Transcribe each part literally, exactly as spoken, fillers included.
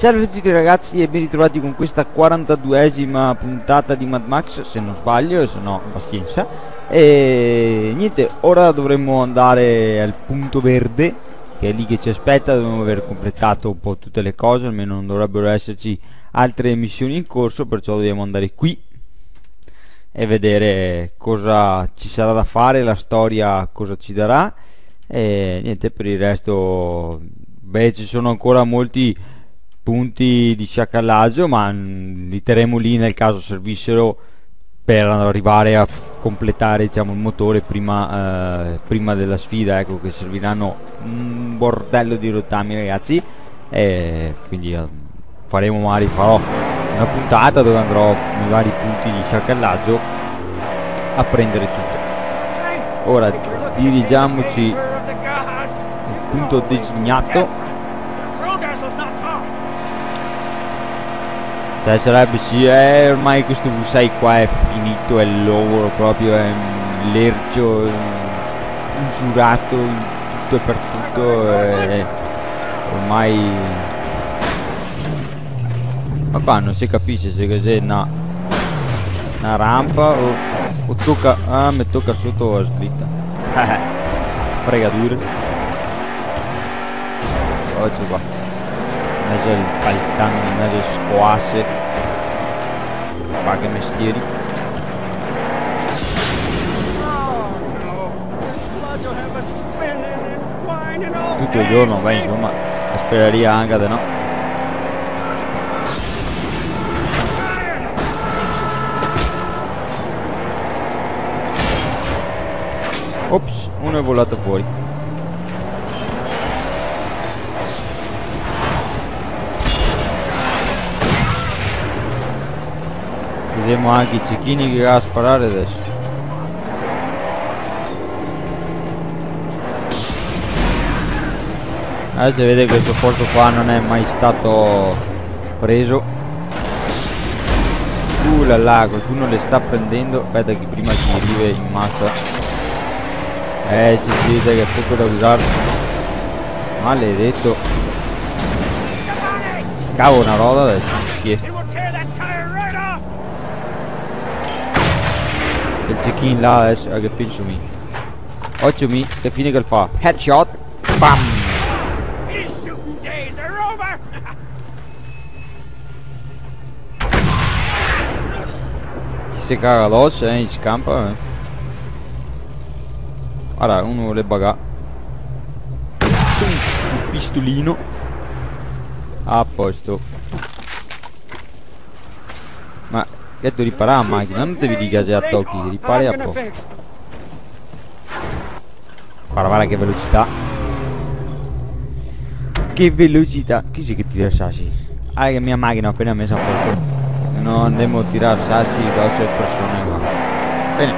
Salve a tutti ragazzi e ben ritrovati con questa quarantaduesima puntata di Mad Max, se non sbaglio, e se no pazienza. E niente, ora dovremmo andare al punto verde, che è lì che ci aspetta. Dobbiamo aver completato un po' tutte le cose, almeno non dovrebbero esserci altre missioni in corso, perciò dobbiamo andare qui e vedere cosa ci sarà da fare, la storia cosa ci darà. E niente, per il resto, beh, ci sono ancora molti punti di sciacallaggio, ma li terremo lì nel caso servissero per arrivare a completare, diciamo, il motore prima, eh, prima della sfida. Ecco che serviranno un bordello di rottami ragazzi, e quindi eh, faremo magari farò una puntata dove andrò nei vari punti di sciacallaggio a prendere tutto. Ora dirigiamoci al punto designato. Cioè sarebbe sì, eh, ormai questo V sei qua è finito, è loro proprio, è un lercio, usurato in tutto e per tutto, è ormai. Ma qua non si capisce se cos'è una, una rampa o, o tocca. Ah, mi tocca sotto la slitta. Fregature. Oggi qua in mezzo al palcano, in mezzo alle squasse, paga mestieri. Tutto il giorno, beh, insomma, speraria anche di no. Ops, uno è volato fuori. Vediamo anche i cecchini che va a sparare adesso. Adesso vede che questo posto qua non è mai stato preso. Uh là là, qualcuno le sta prendendo. Aspetta che prima si arriva in massa. Eh si si vede che è poco da usare. Maledetto. Cavo una roda adesso. Chi è? Il check-in là adesso, che penso mi occhio mi, che fine che fa headshot, bam. Chi si caga addosso, eh, in scampa, eh. Guarda, uno vuole bagare un pistolino a posto. Ma che tu ripara la macchina, non ti dica già a tocchi, ripari a po'. Guarda, guarda che velocità. Che velocità. Chi si che tira sassi? Ah, che mia macchina ho appena messa a posto. Non andiamo a tirare sassi da altre persone qua. Bene.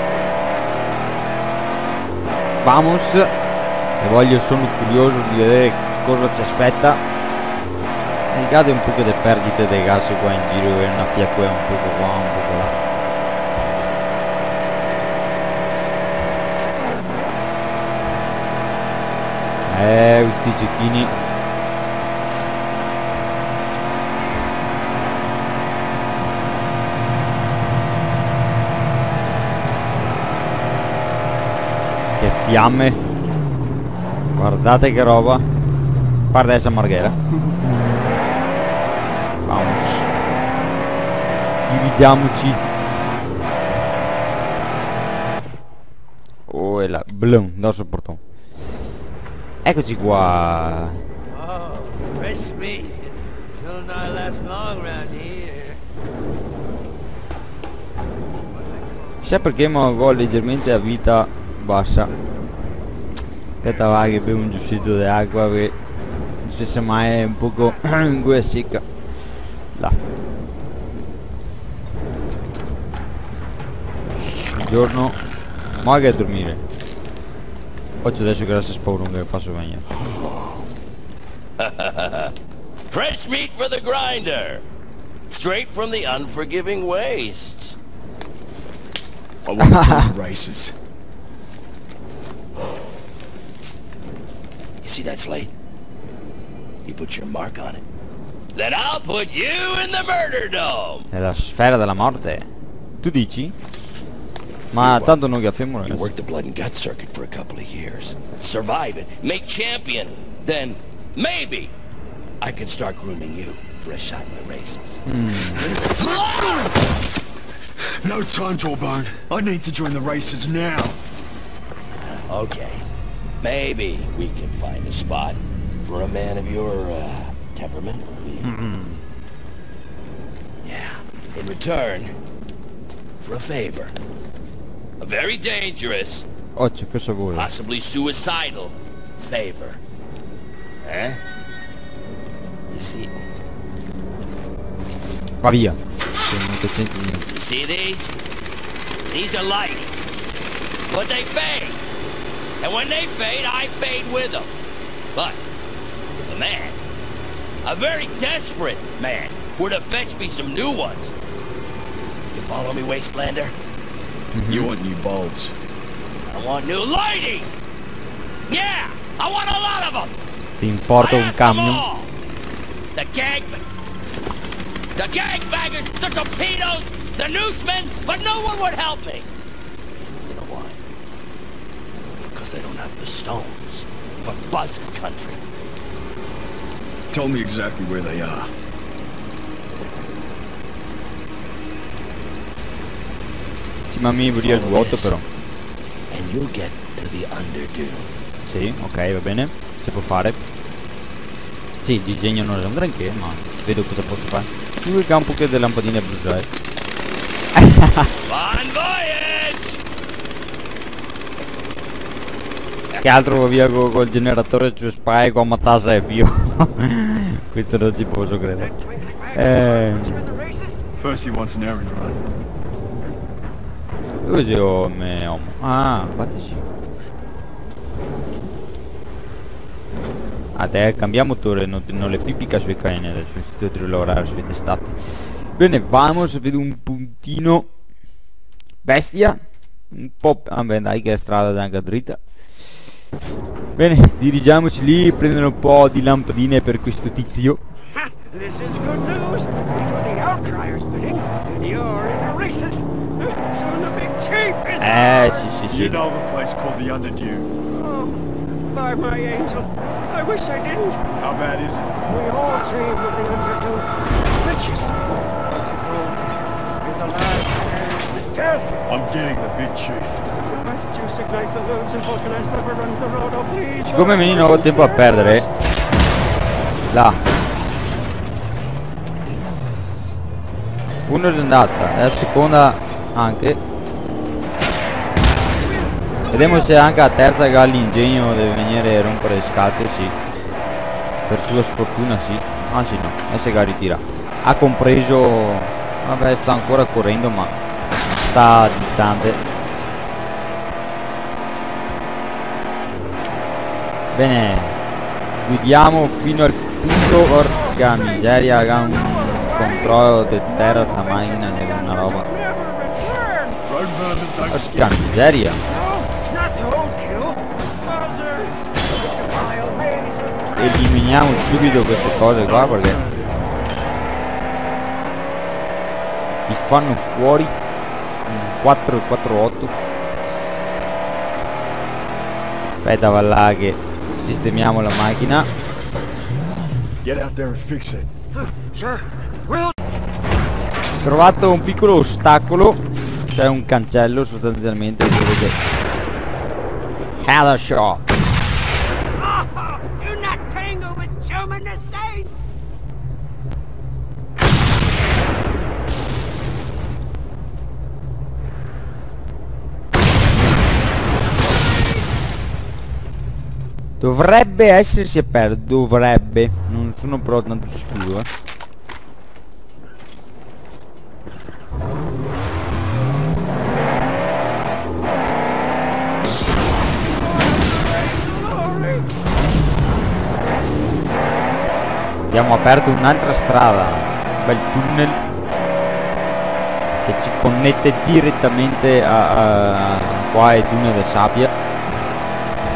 Vamos. E voglio, sono curioso di vedere cosa ci aspetta. Il gas è un po' che le perdite dei gas qua in giro, e una fiacqua un po' qua, un po' là. Eh, questi cecchini. Che fiamme. Guardate che roba. Guarda essa Marghera. Vamos. Dirigiamoci. Oh, e là, blum, non sopporto. Eccoci qua. Oh, fresh meat. It'll not last long around here. Sai perché ma ho leggermente a vita bassa? Aspetta, va che bevo un giussito di acqua, che non so se mai è un poco in gola secca. Là. Buongiorno. Ma che a dormire. Oggi adesso che adesso spawno che faccio meglio. Fresh meat for the grinder. Straight from the unforgiving wastes. I want to join the races. You see that slate? You put your mark on it. then I'll put you in the murder dome. Nella sfera della morte. Tu dici? Ma tanto non gaffiamo You adesso. work the blood and gut circuit for a couple of years. Survive it. Make champion. Then, maybe, I can start grooming you for a shot in the races. No time, Jawbone. I need to join the races now. Okay. Maybe we can find a spot for a man of your, uh, temperament. Yeah. In return, for a favor. A very dangerous, Oh, c'è questo vuole. possibly suicidal favor. Eh? You see, Va via. Sono molto attenti. you see these? These are lightings. But they fade. And when they fade, I fade with them. But if a man, a very desperate man, were to fetch me some new ones, you follow me, Wastelander? You want new bulbs? I want new lightings! Yeah! I want a lot of them! Ti importa I un asked them camion? all! The gangbang... The gangbangers, the torpedoes, the newsmen, but no one would help me! You know why? Because they don't have the stones for Buzzard Country. Tell me exactly where they are. Sì, ma mi via il vuoto però. And you'll get to the Underdune. Sì, ok, va bene. Si può fare. Sì, il disegno non è un granché, ma vedo cosa posso fare. Lui che ha un po' di lampadine a bruciare. Bon voyage! Che altro va via co- col generatore su spy con matassa e fio. Questo non ci posso credere. Eh, First he wants an errand run. dove sei oh, me uomo? Ah, infatti sì. Ah, te cambia motore, non, non le pipica sui cani adesso, sto di lavorare sui testati. Bene, vamos, vedo un puntino. Bestia. Un po'... Vabbè dai che è strada anche dritta. Bene, dirigiamoci lì, prendere un po' di lampadine per questo tizio. Ha! This is good news. For the Outcryers bidding, and you're in the races. Soon the big chief is Eh, ours. sì, sì, You sì. know the place called the Underdune. Oh, by my angel, I wish I didn't. How bad is it? We all dream of the Underdune. Riches. But to go there is a last chance to death. I'm getting the big chief. Must just ignite the looms and vulcanize whoever runs the road. Oh, please. Siccome me non ho tempo a perdere, là. Uno è andata, e la seconda anche. Vediamo se anche la terza che ha l'ingegno deve venire a rompere le scatole, sì. Per sua sfortuna sì. Anzi no, adesso che ritira. Ha compreso. Vabbè, sta ancora correndo ma sta distante. Bene, guidiamo fino al punto. Porca miseria, ha un controllo di terra sta macchina è una roba. Road vermin don't Porca scare. miseria. Not the old kill. Buzzards. It's a wild maze of Eliminiamo subito queste cose qua perché ti fanno fuori quattro quattro otto. Aspetta, va là che sistemiamo la macchina. Get out there and fix it. Sure. Well, Ho trovato un piccolo ostacolo, cioè un cancello sostanzialmente che vedete. Hello shop. oh, do not tangle with German the Saint. Dovrebbe essersi aperto, dovrebbe. Non sono però tanto sicuro, eh. Abbiamo aperto un'altra strada, un bel tunnel che ci connette direttamente a, a qua ai tunnel del Sabbia.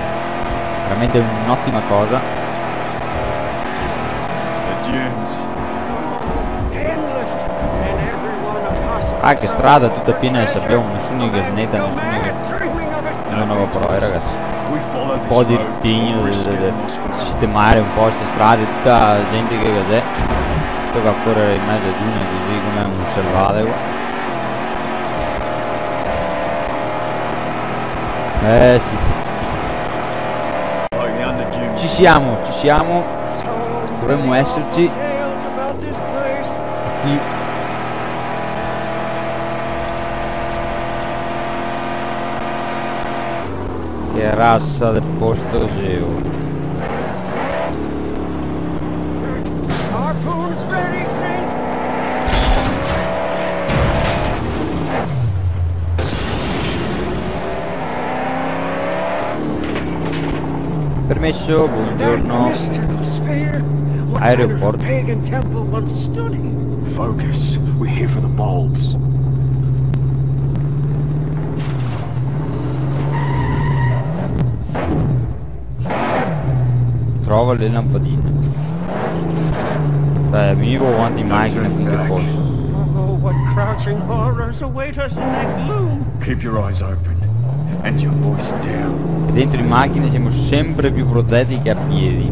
Veramente un'ottima cosa. The dunes. Ah, che strada tutta piena di sappiamo, nessuno che snetta, nessuno che non avevo parole, ragazzi. Un po' di ritigno, di sistemare un po' queste strade, tutta gente che cos'è. Tocca correre in mezzo a giugno così come un selvatico. Eh sì sì. Ci siamo, ci siamo. Dovremmo esserci. Qui. Che razza del posto geo. Permesso, buongiorno. Aeroporto. Focus. We're here for the bulbs. Trova le lampadine. Beh, mi vivo quanti macchine finché posso. Oh, what crouching horrors await us in that gloom. Keep your eyes open and your voice down. E dentro in macchine siamo sempre più protetti che a piedi.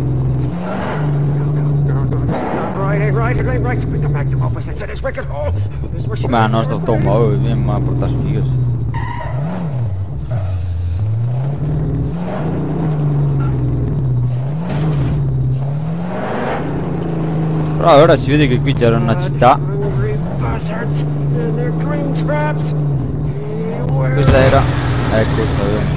Come la nostra tomba, oh, vieni a portare sfiga. Però ora si vede che qui c'era una città. Questa era. Ecco, sapevo.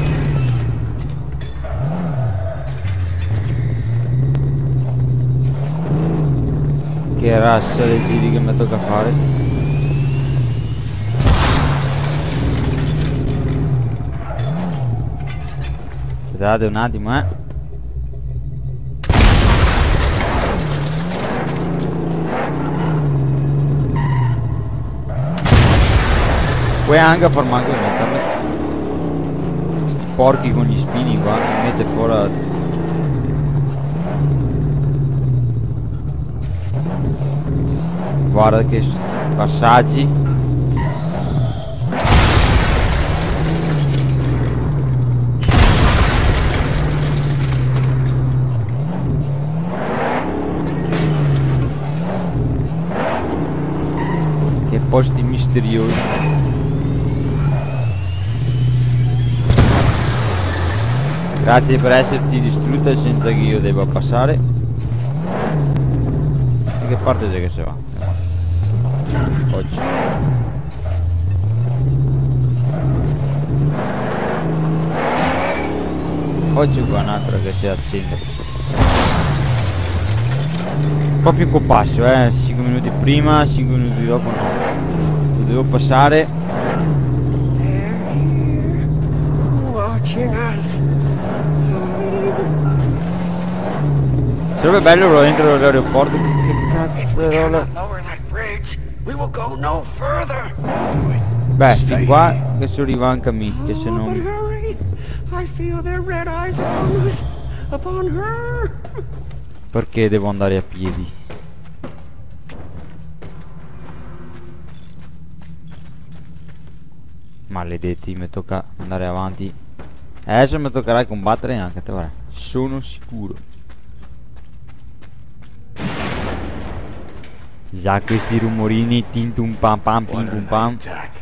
Che razza dei giri che mi tocca fare. Aspettate un attimo, eh. Puoi anche far manco metterli. Questi porchi con gli spini qua, mi mette fuori. Guarda che passaggi. Che posti misteriosi. Grazie per esserti distrutta senza che io debba passare. Da che parte c'è che si va? Oggi. Oggi qua un'altra che si accende. Un po' più compasso, eh, cinque minuti prima, cinque minuti dopo no. Lo devo passare. Sarebbe bello però dentro l'aeroporto. Che cazzo. Beh, fin qua che sono arrivato anche a me, che se non. Perché devo andare a piedi? Maledetti, mi tocca andare avanti. Adesso mi toccherà combattere anche a te, guarda. Sono sicuro. Già questi rumorini tintum pam pam pim pam.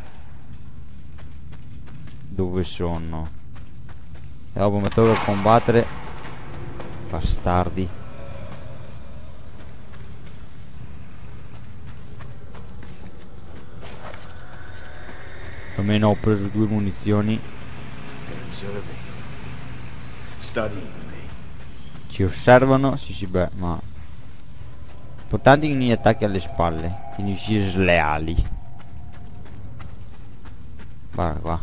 Dove sono? E dopo mi tocca combattere. Bastardi. Almeno ho preso due munizioni. Ci osservano? Sì sì, beh, ma importante che non gli attacchi alle spalle, quindi si è sleali. Guarda qua.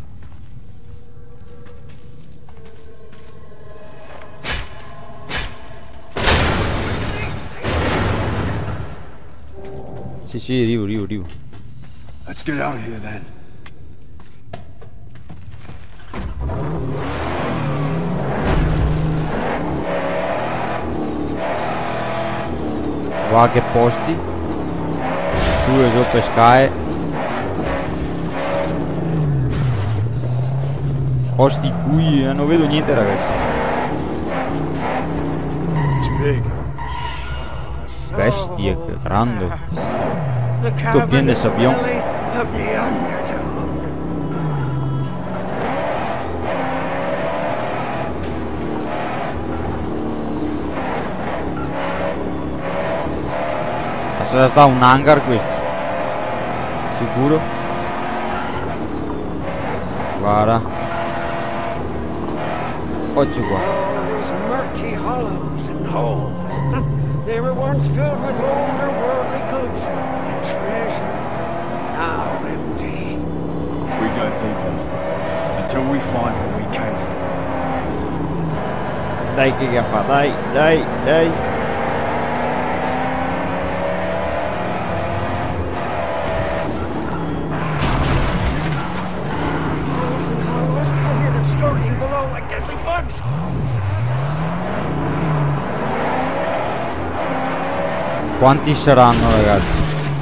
Sì sì, arrivo, arrivo, arrivo. Let's get out of here then. Guarda che posti. Su e giù pescare. Posti bui, eh, non vedo niente ragazzi. It's big. Bestia, che grande. The Tutto pieno di cavernous sabbia. belly of the undertow. Sarà stato un hangar questo. Sicuro? Guarda. Oggi qua. All these murky hollows and holes. They were once filled with older worldly goods and treasure. Now empty. We go deeper until we find what we came for. Dai che gaffa, dai, dai, dai. Holes and hollows. I hear them scurrying below like deadly bugs. Quanti saranno ragazzi?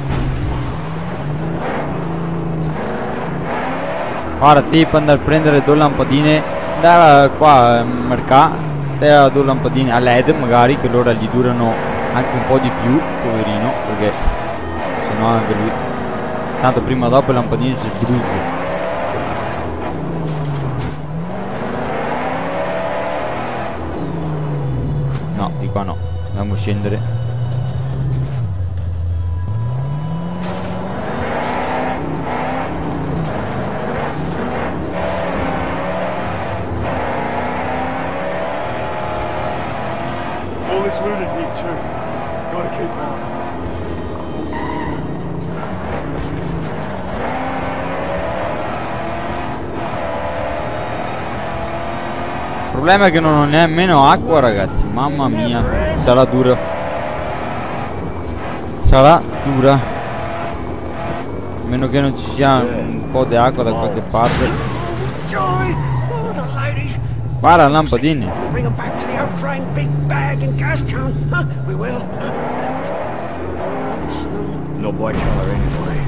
Guarda, ti per andare a prendere due lampadine. Andare qua al mercato e due lampadine a L E D magari, che loro gli durano anche un po' di più, poverino, perché sennò anche lui. Tanto prima o dopo le lampadine si sbruzza. No, di qua no. Andiamo a scendere. All this looted here too. Gotta keep on. Il problema è che non ho nemmeno acqua ragazzi. Mamma mia. Sarà dura. Sarà dura. A meno che non ci sia un po' di acqua da qualche parte. Joy! Oh, the ladies! Guarda lampadine. We'll bring them back to the outcrying big bag in Gastown. Huh? We will. Not by color anyway.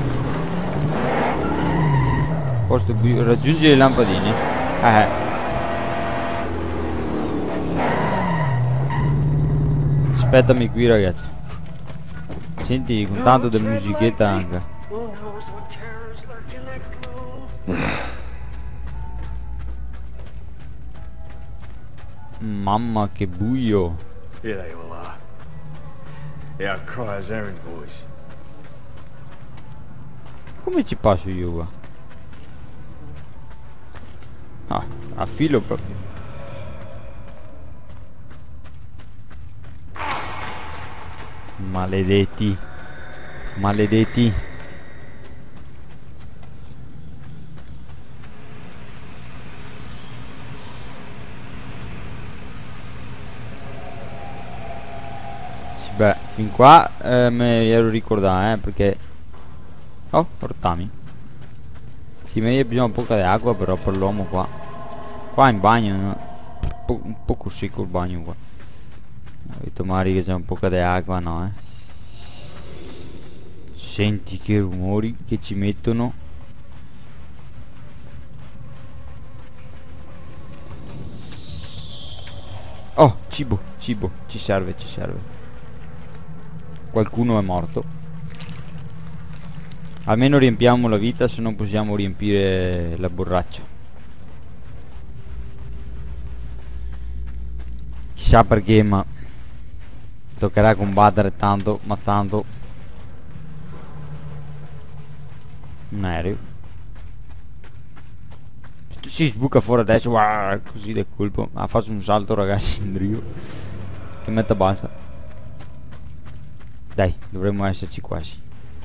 Posto buio. Raggiungi le lampadine. Eh. Aspettami qui ragazzi. Senti con tanto di musichetta anche. Who knows what terrors lurk in that glow? Mamma che buio. Here they all are. The Outcryers errand boys. Come ci passo io qua? Ah, a filo proprio. Maledetti. Maledetti. Sì, beh, fin qua eh, me ero ricordato, eh, perché... Oh, portami. Sì, ma io bisogna poca di acqua però per l'uomo qua. Qua in bagno, no? po un poco secco il bagno qua. Ho detto magari che c'è un po' di acqua, no eh. Senti che rumori che ci mettono. Oh, cibo, cibo, ci serve, ci serve. Qualcuno è morto. Almeno riempiamo la vita, se non possiamo riempire la borraccia. Chissà perché, ma toccherà combattere tanto, ma tanto. Un aereo. Si sbuca fuori adesso, guarda, così del colpo. Ah, faccio un salto ragazzi in drio. Che metta basta. Dai, dovremmo esserci quasi.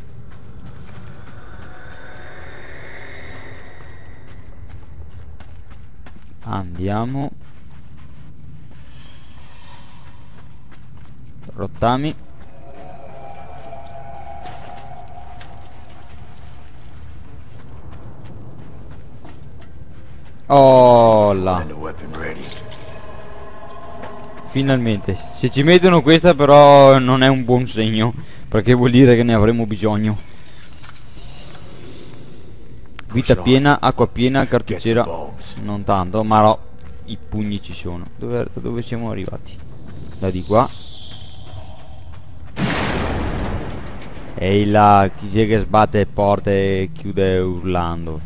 Andiamo. Rottami. Oh là. Finalmente. Se ci mettono questa però non è un buon segno, perché vuol dire che ne avremo bisogno. Vita piena, acqua piena, Get the cartucciera bulbs. non tanto, ma no, i pugni ci sono. Dove, da dove siamo arrivati? Da di qua. Ehi là, chi c'è che sbatte le porte e chiude urlando?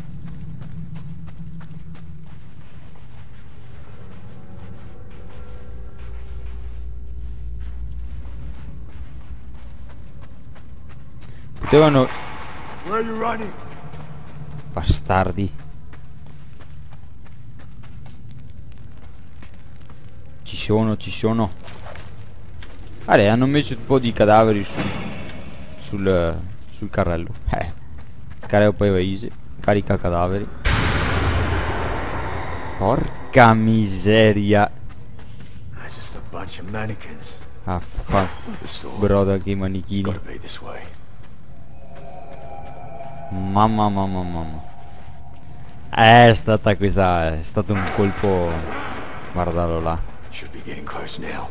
Potevano... Where are you running? Bastardi. Ci sono, ci sono. Guarda, hanno messo un po' di cadaveri su, sul, sul carrello. Eh. Carrello paese. Carica cadaveri. Porca miseria. That's just a bunch of mannequins. Affa. The store. Broda che manichini. Gotta be this way. Mamma mamma mamma. È stata questa. È stato un colpo. Guardalo là. Should be getting close now.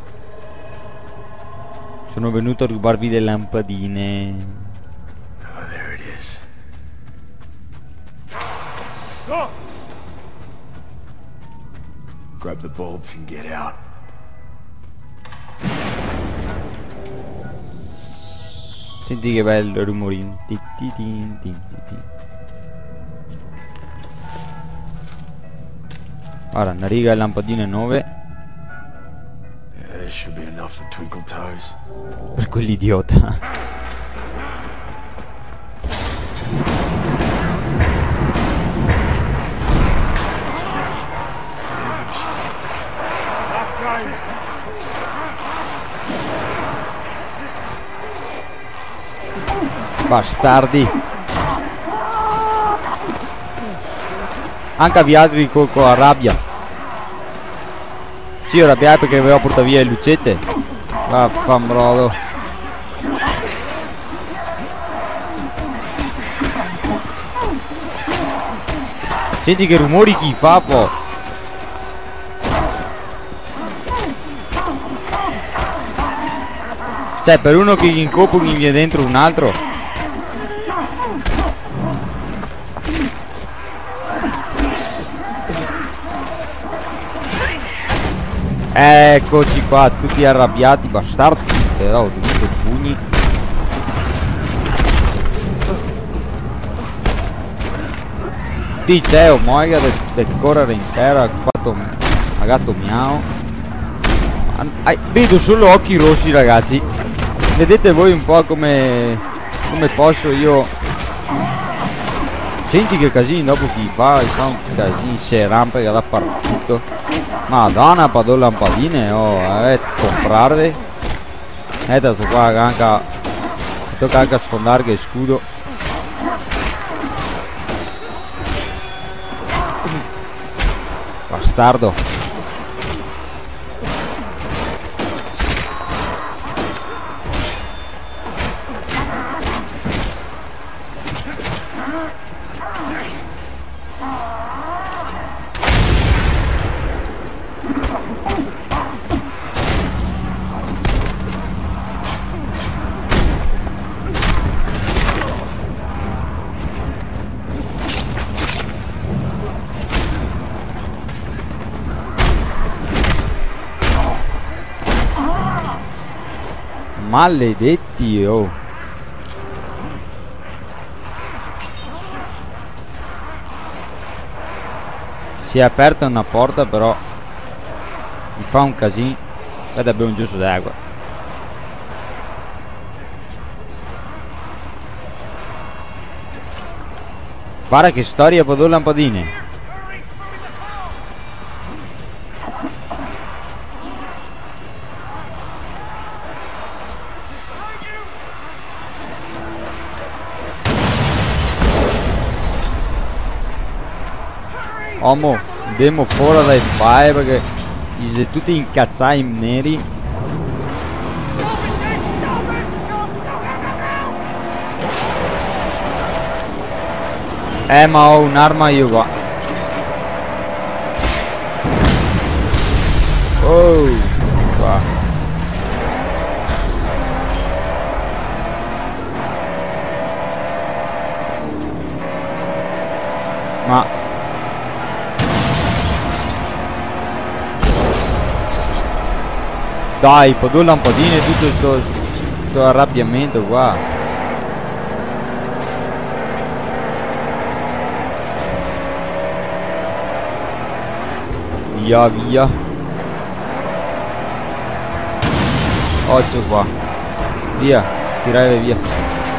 Sono venuto a rubarvi le lampadine. Oh, there it is. Grab the bulbs and get out. Senti che bello rumorino. Ti ti ti ti ti ti. Guarda, una riga di lampadine nuove. Yeah, this should be enough for Twinkle Toes. Per quell'idiota. Bastardi. Anche avviati con, con la rabbia. Sì, ero arrabbiato perché avevo portato via le lucette. Vaffanbrodo. Senti che rumori chi fa, po'. Cioè, per uno che in copo mi viene dentro un altro. Eccoci qua, tutti arrabbiati, bastardi. Te ho dovuto pugni. Dice, oh, moiga del, del correre intero, ha fatto un gatto miau. Ah, vedo solo occhi rossi, ragazzi. Vedete voi un po' come come posso io. Senti che casino dopo chi fa, fa un casino, si rampica dappertutto. Madonna, padò lampadine, oh, eh, comprarle. E adesso qua anche tocca anche sfondare che scudo. Bastardo. Maledetti, oh. Si è aperta una porta, però mi fa un casino. Ed abbiamo un giusto d'acqua. Guarda che storia, per due lampadine. Omo, andiamo fuori dai paese perché gli siete tutti incazzati neri. Eh, ma ho un'arma io qua. Oh, qua. Ma dai, po' due lampadine e tutto sto, sto arrabbiamento qua. Via, via. Occhio qua. Via, tirare via.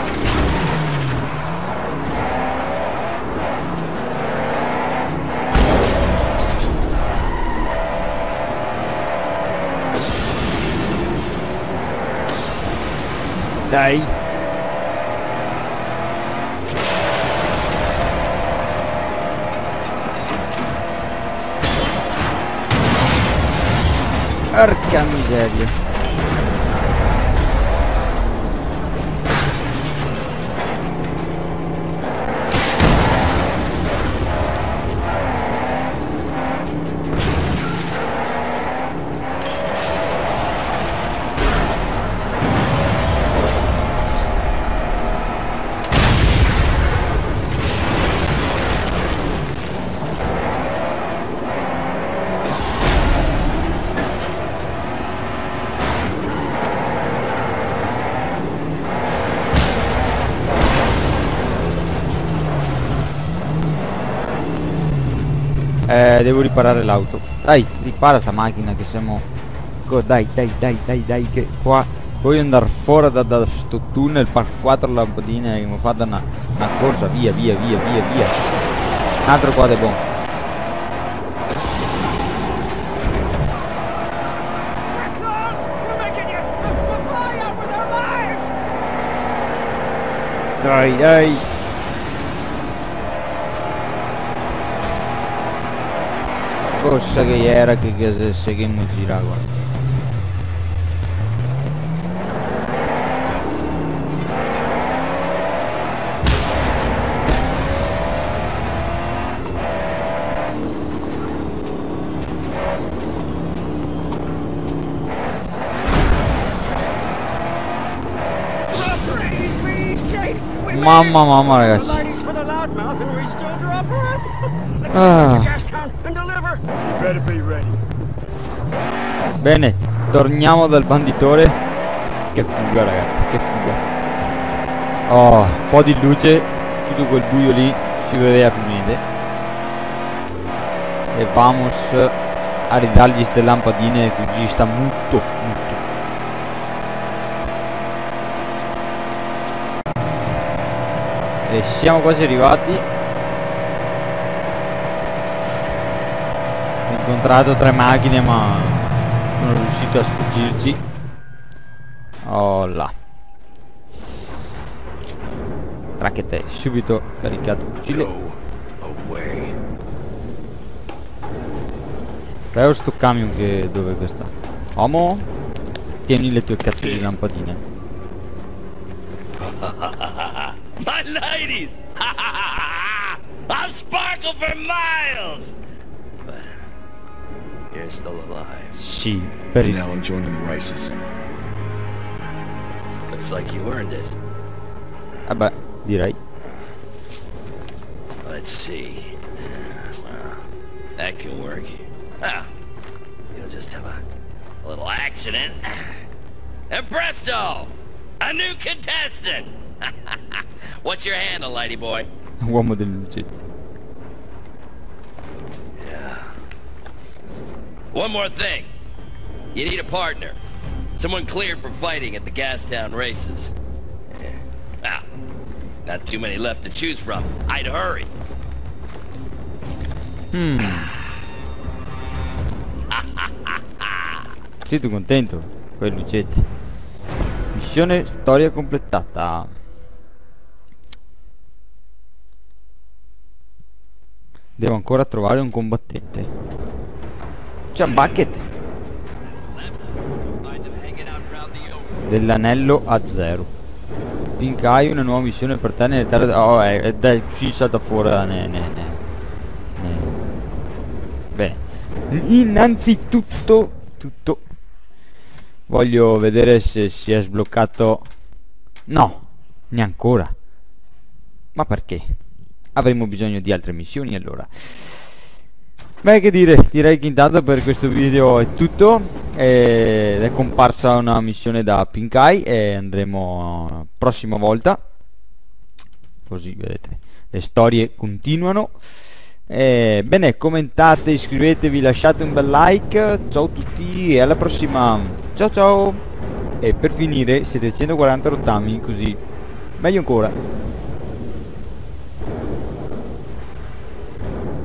Dai. Porca miseria. Eh, devo riparare l'auto. Dai, ripara sta macchina che siamo... Go, dai, dai, dai, dai, dai, che qua... Voglio andare fuori da, da sto tunnel per quattro lampadine che mi ho fatto una, una corsa. Via, via, via, via, via. Un altro qua è buono. Dai, dai. Cosa che era che, che se che mi girava. Mamma mamma ragazzi. Ah. Bene, torniamo dal banditore. Che fuga ragazzi, che fuga. Oh, un po' di luce, tutto quel buio lì si vedeva più niente. E vamos a ridargli ste lampadine così sta molto, molto. E siamo quasi arrivati. Ho incontrato tre macchine ma non sono riuscito a sfuggirci. Oh là. Tracchete, subito caricato il fucile. Spero sto camion che dove che sta. Uomo, tieni le tue cazzo di lampadine. My ladies! I'll sparkle for miles! But you're still alive. Sì, per il... Now I'm joining the races. Looks like you earned it. Vabbè, direi. Let's see. Well, that can work. Ah, you'll just have a, a little accident. And presto! A new contestant! What's your handle, lady boy? Uomo delle lucette. Yeah. One more thing. You need a partner. Someone cleared for fighting at the Gastown races. Yeah. Wow. Not too many left to choose from. I'd hurry. Hmm. Sei tu contento? Quei lucetti. Missione storia completata. Devo ancora trovare un combattente. C'è Bucket dell'anello a zero. Pink hai una nuova missione per te nelle terre. Oh, è, dai, si salta fuori. Ne, ne, ne, ne. Bene. Innanzitutto tutto voglio vedere se si è sbloccato. No, neancora. Ma perché? avremo bisogno di altre missioni. Allora, beh, che dire, direi che intanto per questo video è tutto. Ed è comparsa una missione da Pink Eye e andremo prossima volta, così vedete le storie continuano. Eh, bene, commentate, iscrivetevi, lasciate un bel like. Ciao a tutti e alla prossima. Ciao ciao. E per finire siete centoquaranta rottami, così meglio ancora.